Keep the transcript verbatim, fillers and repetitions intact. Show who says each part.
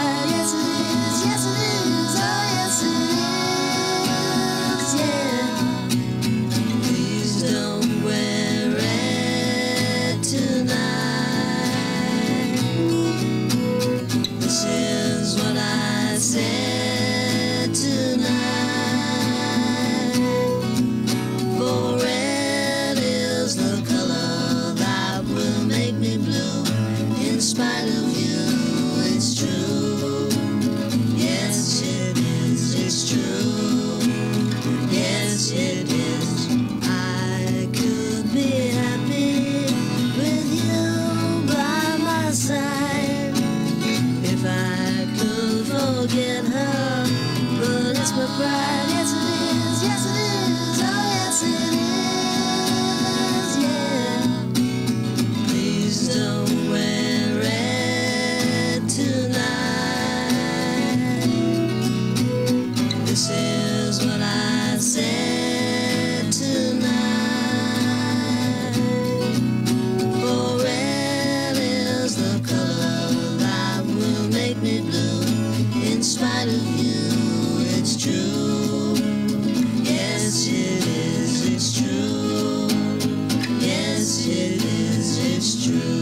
Speaker 1: pride. Yes it is, yes it is, oh yes it is, yeah. Please don't wear red tonight. This is what I said tonight. For red is the color that will make me blue. In spite of you, it's true. Yes, it is, it's true. Yes, it is. I could be happy with you by my side if I could forget her, but it's my pride. Yes, it is, yes, it is, oh, yes, it is, yeah. Please don't wear red tonight. This is what I said tonight. For red is the color that will make me blue. In spite of you, it's true. Yes, it is, it's true. Yes, it is, it's true.